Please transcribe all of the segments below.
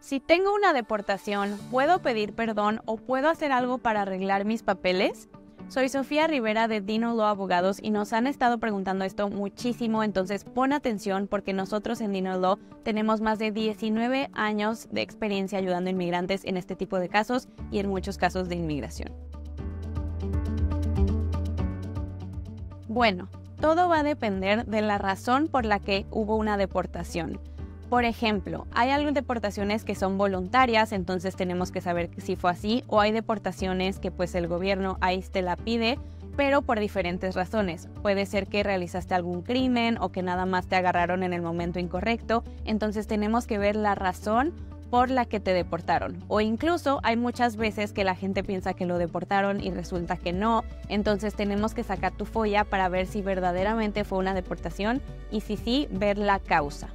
Si tengo una deportación, ¿puedo pedir perdón o puedo hacer algo para arreglar mis papeles? Soy Sofía Rivera de Dino Law Abogados y nos han estado preguntando esto muchísimo, entonces pon atención porque nosotros en Dino Law tenemos más de 19 años de experiencia ayudando a inmigrantes en este tipo de casos y en muchos casos de inmigración. Bueno, todo va a depender de la razón por la que hubo una deportación. Por ejemplo, hay algunas deportaciones que son voluntarias, entonces tenemos que saber si fue así, o hay deportaciones que pues el gobierno ICE te la pide, pero por diferentes razones. Puede ser que realizaste algún crimen o que nada más te agarraron en el momento incorrecto, entonces tenemos que ver la razón por la que te deportaron. O incluso hay muchas veces que la gente piensa que lo deportaron y resulta que no, entonces tenemos que sacar tu folla para ver si verdaderamente fue una deportación y si sí, ver la causa.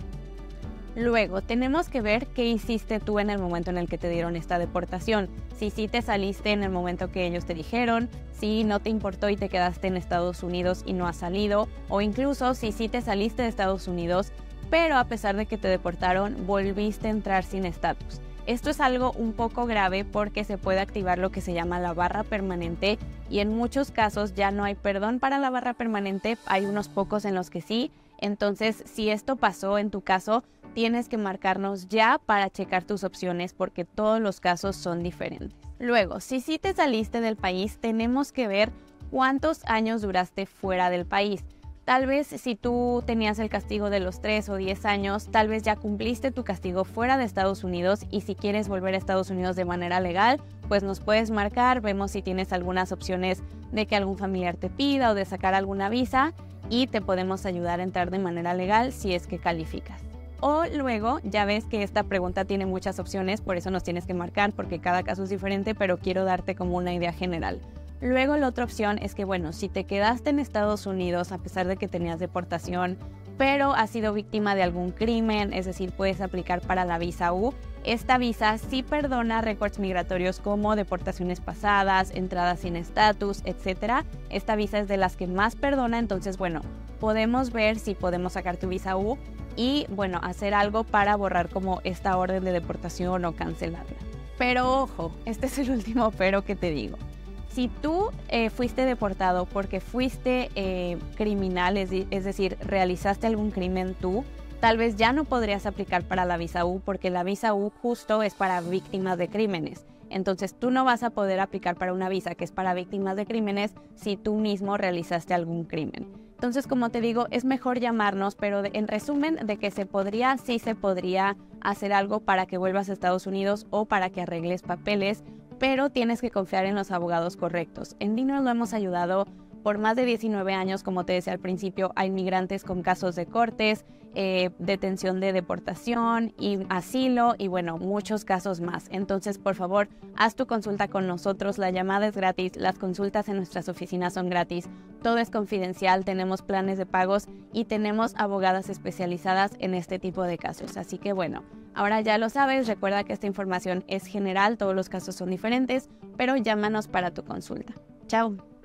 Luego, tenemos que ver qué hiciste tú en el momento en el que te dieron esta deportación. Si sí te saliste en el momento que ellos te dijeron, si no te importó y te quedaste en Estados Unidos y no has salido, o incluso si sí te saliste de Estados Unidos, pero a pesar de que te deportaron, volviste a entrar sin estatus. Esto es algo un poco grave porque se puede activar lo que se llama la barra permanente y en muchos casos ya no hay perdón para la barra permanente, hay unos pocos en los que sí. Entonces, si esto pasó en tu caso, tienes que marcarnos ya para checar tus opciones porque todos los casos son diferentes. Luego, si sí te saliste del país, tenemos que ver cuántos años duraste fuera del país. Tal vez si tú tenías el castigo de los 3 o 10 años, tal vez ya cumpliste tu castigo fuera de Estados Unidos y si quieres volver a Estados Unidos de manera legal, pues nos puedes marcar, vemos si tienes algunas opciones de que algún familiar te pida o de sacar alguna visa y te podemos ayudar a entrar de manera legal si es que calificas. O luego, ya ves que esta pregunta tiene muchas opciones, por eso nos tienes que marcar porque cada caso es diferente, pero quiero darte como una idea general. Luego la otra opción es que, bueno, si te quedaste en Estados Unidos a pesar de que tenías deportación, pero has sido víctima de algún crimen, es decir, puedes aplicar para la visa U. Esta visa sí perdona récords migratorios como deportaciones pasadas, entradas sin estatus, etc. Esta visa es de las que más perdona, entonces, bueno, podemos ver si podemos sacar tu visa U y, bueno, hacer algo para borrar como esta orden de deportación o cancelarla. Pero ojo, este es el último pero que te digo. Si tú fuiste deportado porque fuiste criminal, es decir, realizaste algún crimen tú, tal vez ya no podrías aplicar para la visa U porque la visa U justo es para víctimas de crímenes. Entonces tú no vas a poder aplicar para una visa que es para víctimas de crímenes si tú mismo realizaste algún crimen. Entonces, como te digo, es mejor llamarnos, pero en resumen de que sí se podría hacer algo para que vuelvas a Estados Unidos o para que arregles papeles, pero tienes que confiar en los abogados correctos. En Dino lo hemos ayudado por más de 19 años, como te decía al principio, a inmigrantes con casos de cortes, detención de deportación y asilo y bueno, muchos casos más. Entonces, por favor, haz tu consulta con nosotros, la llamada es gratis, las consultas en nuestras oficinas son gratis, todo es confidencial, tenemos planes de pagos y tenemos abogadas especializadas en este tipo de casos. Así que bueno, ahora ya lo sabes, recuerda que esta información es general, todos los casos son diferentes, pero llámanos para tu consulta. Chao.